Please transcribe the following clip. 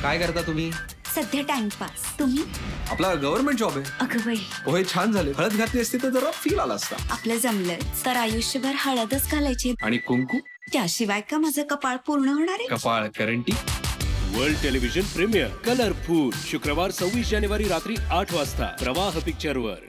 काय करता तुम्ही? सध्या टाइमपास. तुम्ही? आपला गव्हर्नमेंट जॉब आहे. अगं बाई, होय, छान झाले. हळद घातली असती तर जरा फील आला असता. आपलं जमलंच तर आयुष्यभर हळदच घालायची. आणि कुंकू? त्याशिवाय का माझं कपाळ पूर्ण होणार आहे? कपाळ करंटी. वर्ल्ड टेलिव्हिजन प्रीमियर कलरफुल शुक्रवार 26 जानेवारी रात्री 8 वाजता प्रवाह पिक्चरवर.